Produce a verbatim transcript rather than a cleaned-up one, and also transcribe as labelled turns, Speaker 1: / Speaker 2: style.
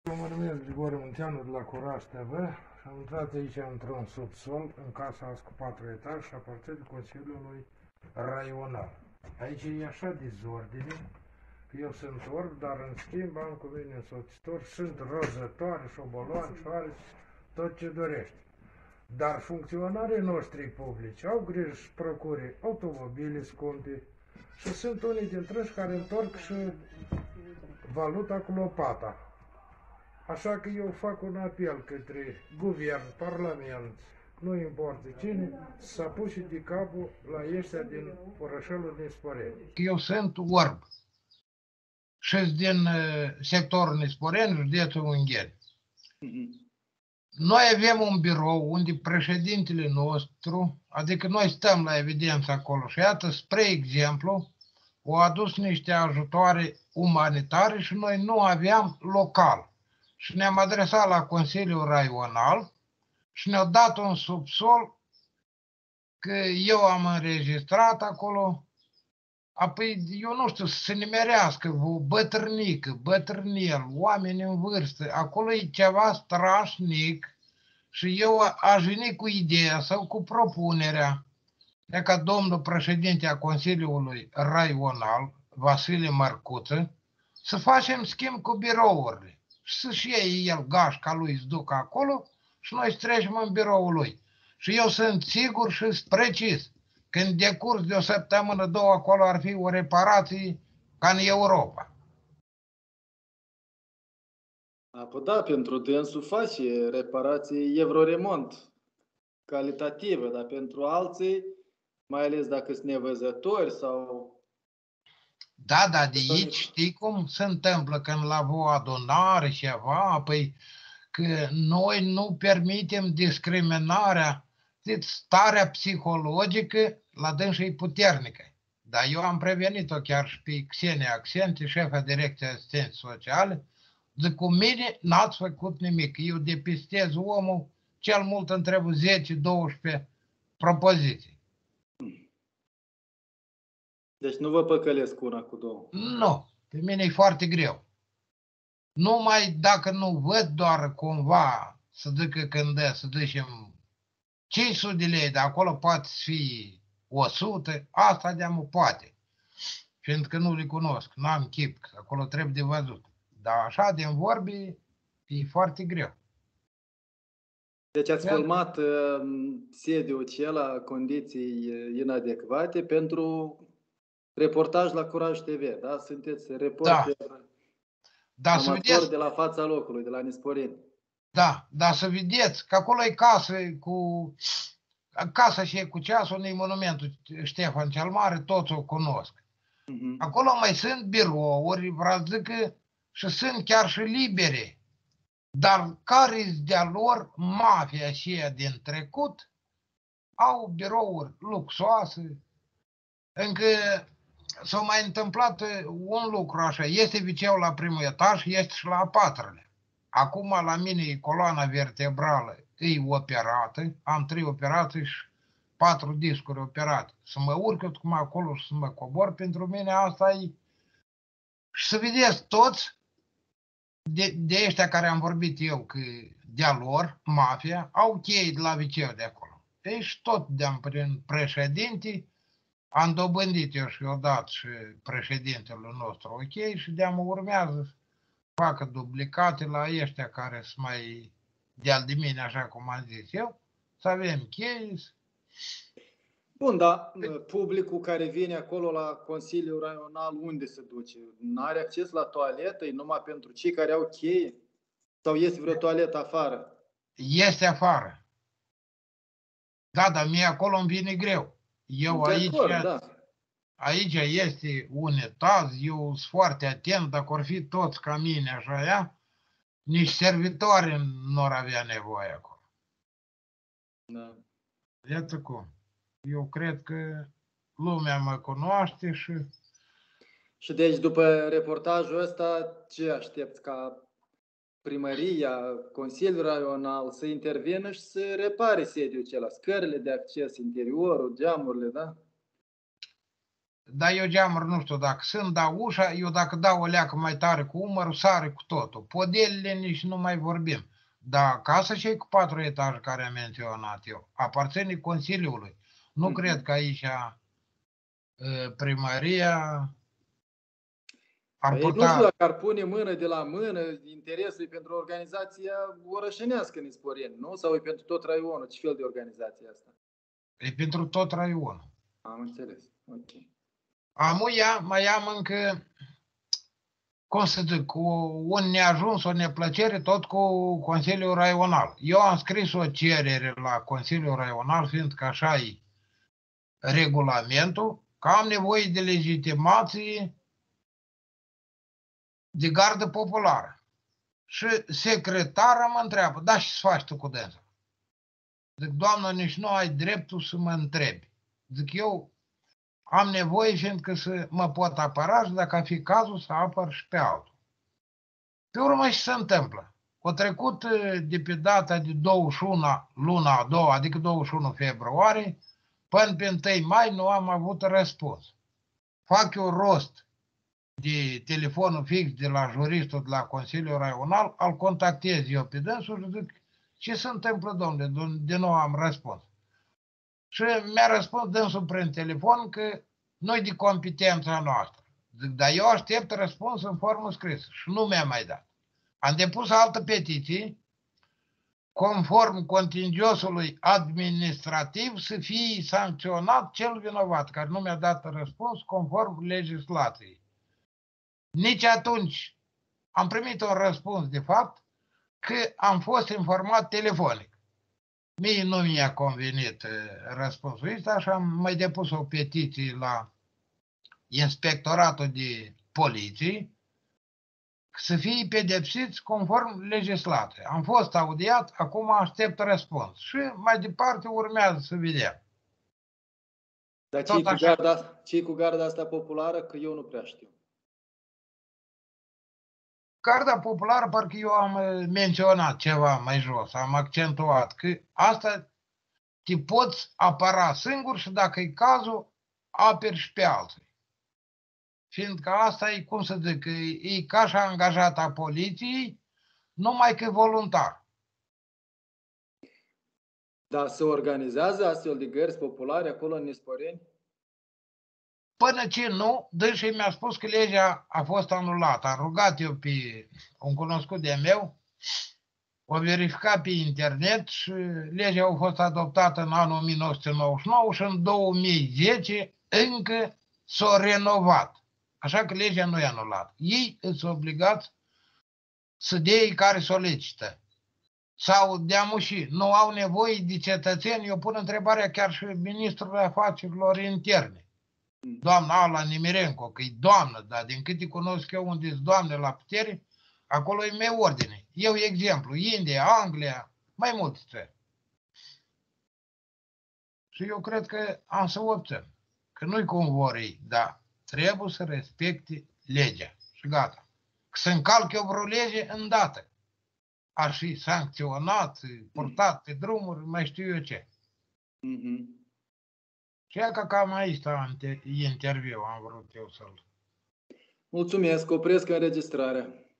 Speaker 1: Eu mă numesc Grigore Munteanu de la Curaj T V și am intrat aici într-un subsol, în casa azi cu patru etaje și aparțin Consiliului Raional. Aici e așa dezordine, că eu sunt orb, dar în schimb am cu mine însoțitori, sunt rozătoare, șoboloane, șoareci, tot ce dorești. Dar funcționarii noștri publici au grijă să procure automobile scumpe și sunt unii dintre ei care întorc și valuta cu lopata. Așa că eu fac un apel către guvern, parlament, nu importă cine, să apuce de capul la ăștia din orășelul din Sporeni. Eu sunt orb și din sectorul Nisporeni, județul Ungheni. Noi avem un birou unde președintele nostru, adică noi stăm la evidență acolo și iată, spre exemplu, au adus niște ajutoare umanitare și noi nu aveam local. Și ne-am adresat la Consiliul Raional și ne-au dat un subsol că eu am înregistrat acolo. Apoi, eu nu știu, să se nimerească o bătrânică, bătrânel, oameni în vârstă. Acolo e ceva strașnic și eu aș veni cu ideea sau cu propunerea de ca domnul președinte a Consiliului Raional, Vasile Mărcuță, să facem schimb cu birourile. Să-și iei el gașca lui, să ducă acolo și noi să trecem în biroul lui. Și eu sunt sigur și sunt precis că în decurs de o săptămână, două, acolo ar fi o reparație ca în Europa.
Speaker 2: Apoi da, pentru dânsul face reparații Euroremont calitativă, dar pentru alții, mai ales dacă sunt nevăzători sau...
Speaker 1: Da, da, de aici știi cum se întâmplă când la o adunare ceva, păi că noi nu permitem discriminarea, starea psihologică la dânsă e puternică. Dar eu am prevenit-o chiar și pe Xenia Accente, șefa Direcției Asistenței Sociale, zic, cu mine n-ați făcut nimic, eu depistez omul, cel mult întreb zece douăsprezece propoziții.
Speaker 2: Deci nu vă păcălesc una cu două.
Speaker 1: Nu, pe mine e foarte greu. Numai dacă nu văd doar cumva să zică când dă, să zicem cinci sute de lei, de acolo poate fi o sută, asta de-amă poate. Pentru că nu le cunosc, n-am chip, acolo trebuie de văzut. Dar așa, din vorbi, e foarte greu.
Speaker 2: Deci ați filmat uh, sediul acela, condiții inadecvate pentru reportaj la Curaj T V, da? Sunteți reporter,
Speaker 1: da. Da,
Speaker 2: amator
Speaker 1: să vedeți,
Speaker 2: de la fața locului, de la Nisporeni.
Speaker 1: Da, dar să vedeți că acolo e casă cu... Casa și cu ceasul unui monumentul Ștefan cel Mare, toți o cunosc. Uh-huh. Acolo mai sunt birouri, vreau zic că și sunt chiar și libere. Dar care-s de-a lor mafia aceea din trecut au birouri luxoase. Încă s-a mai întâmplat un lucru așa. Este viceul la primul etaj, este și la a patrulea. Acum la mine e coloana vertebrală, e operată, am trei operații și patru discuri operate. Să mă urc eu cum acolo și să mă cobor, pentru mine asta e... Și să vedeți toți, de, de ăștia care am vorbit eu, că de-a lor, mafia, au chei de la viceu de acolo. Ei și tot de-am prin președinte, am dobândit eu și odată și președintele nostru ok și de-am urmează facă duplicate la ăștia care sunt mai de-al de mine, așa cum am zis eu, să avem chei.
Speaker 2: Bun, dar publicul care vine acolo la Consiliul Raional, unde se duce? N-are acces la toaletă? E numai pentru cei care au cheie? Sau este vreo toaletă afară?
Speaker 1: Este afară. Da, dar mie acolo îmi vine greu. Eu
Speaker 2: de
Speaker 1: aici,
Speaker 2: acord, da.
Speaker 1: aici este un etaj, eu sunt foarte atent, dacă or fi toți ca mine, așa, ia, nici servitoare nu ar avea nevoie acolo.
Speaker 2: Da.
Speaker 1: Iată cum. Eu cred că lumea mă cunoaște și...
Speaker 2: Și deci după reportajul ăsta, ce aștepți ca primăria, Consiliul Raional să intervină și să repare sediul acela, scările de acces, interiorul, geamurile, da?
Speaker 1: dar eu geamuri nu știu dacă sunt, dar ușa, eu dacă dau o leacă mai tare cu umărul, sare cu totul. Podelile nici nu mai vorbim. Dar casa și cu patru etaje care am menționat eu, aparține Consiliului. Nu mm-hmm. cred că aici primăria ar
Speaker 2: păi,
Speaker 1: putea...
Speaker 2: Nu știu dacă ar pune mână de la mână interesul pentru organizația orășenească în Isporeni, nu? Sau e pentru tot raionul? Ce fel de organizație asta?
Speaker 1: E pentru tot raionul.
Speaker 2: Am înțeles. Ok.
Speaker 1: Amuia mai am încă, cum să zic, un neajuns, o neplăcere tot cu Consiliul Raional. Eu am scris o cerere la Consiliul Raional, fiindcă așa e regulamentul, că am nevoie de legitimație de gardă populară. Și secretara mă întreabă, da, și să faci tu cu dânsa? Zic, doamnă, nici nu ai dreptul să mă întrebi. Zic, eu am nevoie, fiindcă să mă pot apăra și dacă a fi cazul să apăr și pe altul. Pe urmă și se întâmplă. O trecut de pe data de douăzeci și unu, luna a doua, adică douăzeci și unu februarie, până pe întâi mai nu am avut răspuns. Fac eu rost de telefonul fix de la juristul de la Consiliul Raional, îl contactez eu pe dânsul și zic, ce se întâmplă, domnule, de nou am răspuns. Și mi-a răspuns dânsul prin telefon că nu-i de competența noastră. Zic, dar eu aștept răspuns în formă scrisă și nu mi-a mai dat. Am depus altă petiție, conform contingiosului administrativ, să fie sancționat cel vinovat, care nu mi-a dat răspuns conform legislației. Nici atunci am primit un răspuns, de fapt, că am fost informat telefonic. Mie nu mi-a convenit răspunsul ăsta și am mai depus o petiție la Inspectoratul de Poliție să fie pedepsiți conform legislației. Am fost audiat, acum aștept răspuns. Și mai departe urmează să vedem.
Speaker 2: Dar ce-i cu, garda, ce-i cu garda asta populară? Că eu nu prea știu.
Speaker 1: Garda populară, parcă eu am menționat ceva mai jos, am accentuat că asta te poți apăra singur și dacă e cazul, aperi și pe alții. Fiindcă asta e, cum să zic, e ca și angajat a poliției, numai că voluntar.
Speaker 2: Dar se organizează astfel de gărzi populare acolo în Isporeni?
Speaker 1: Până ce nu, dânsul mi-a spus că legea a fost anulată. Am rugat eu pe un cunoscut de meu, o verificat pe internet și legea a fost adoptată în anul o mie nouă sute nouăzeci și nouă și în două mii zece încă s-a renovat. Așa că legea nu e anulată. Ei sunt obligați să dea ei care solicită. Sau de-amuși, nu au nevoie de cetățeni. Eu pun întrebarea chiar și ministrul afacerilor interne. Doamna Ala Nimirenco, că e doamnă, dar din câte cunosc eu unde sunt doamne la putere, acolo e mai ordine. Eu exemplu, India, Anglia, mai multe țări. Și eu cred că am să obțin. Că nu-i cum vor ei, dar trebuie să respecte legea. Și gata. Că să încalc eu vreo lege, îndată. Aș fi sancționat, purtat pe drumuri, mai știu eu ce.
Speaker 2: Mm-hmm.
Speaker 1: Și ea că cam aici interviu am vrut eu să-l...
Speaker 2: Mulțumesc, opresc înregistrarea.